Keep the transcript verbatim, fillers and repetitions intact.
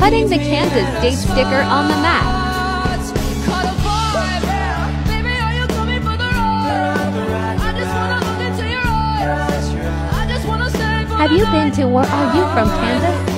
Putting the Kansas state sticker on the map. Have you been to or are you from Kansas?